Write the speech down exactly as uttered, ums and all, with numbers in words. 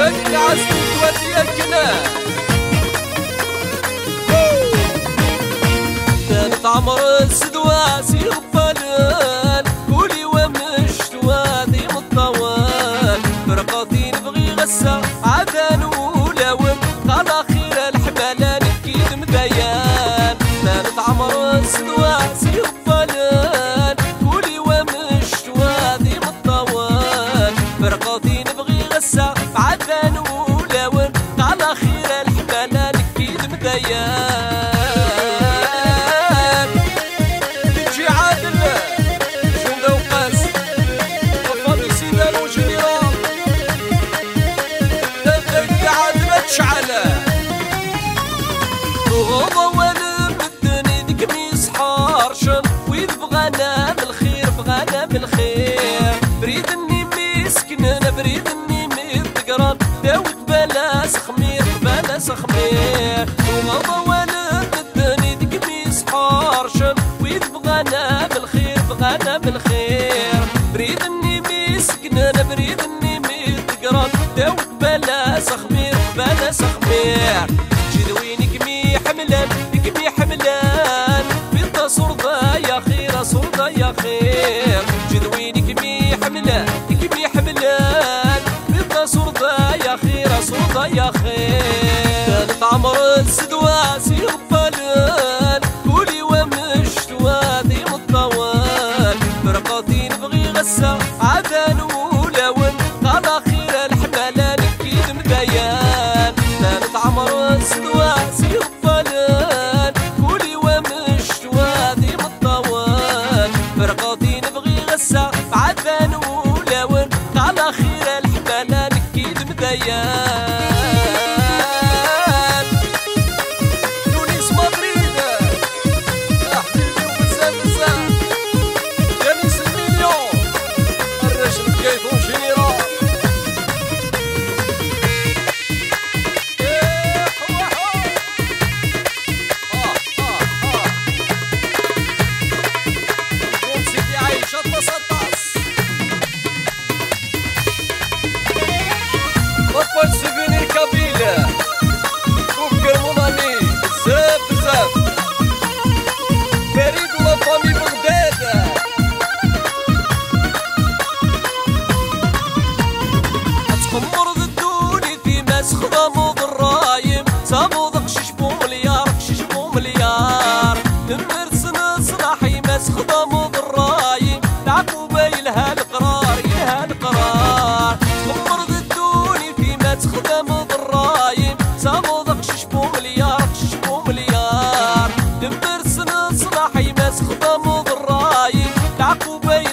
هاك عزتي تودي الكنان كانت عمر السدواسي غفلان قولي ومشت وادي مطوال فرقاتي نبغي غسا عدان ولون قال خير الحملان كيد مديان كانت عمر السدواسي غفلان قولي ومشت وادي مطوال فرقاتي نبغي غسا عدان ولون قال خير الحملان كيد مديان بالخير بغانا بالخير بريد اني مسكن انا بريد اني متقرب داوت بلاس خمير بلاس خمير وغضا وانا بدني ديك ميس حارشم ويد بغانا بالخير بغانا بالخير بريد اني مسكن انا بريد اني متقرب داوت بلاس خمير بلاس خمير جدوينك مي حملان كمي حملان بنت صرضة يا خير صرضة يا خير جدوينك مي حملان كمي حملان بنت صرضة يا خير صرضة يا خير كانت عمر السدواسي غفلان قولي ومشت وادي مطوال فرقاتي نبغي غسا عدان ولون قال خير الحملان كيد مديان كانت عمر السدواسي غفلان قولي ومشت وادي مطوال فرقاتي نبغي غسا عدان ولون قال خير الحملان كيد مديان تونس مدريد يا حبيبي وبزاف بزاف جنيس المليون الرجل كيفو جيران بطل سيفينير كابيلة كوكر مونامي بزاف بزاف فريد ولا فامي بغداد تقمر ضدوني في ماس خدامو بالرايم صابو ذق ششبو مليار ششبو مليار نمر سنة صلاحي ماس خدامو بالرايم لعبو بايلها القرار يلها القرار تقمر ضدوني في ماس خدامو بالرايم صابو ذق ششبو مليار ششبو مليار نمر سنة صلاحي ماس خدامو بالرايم لعبو بايلها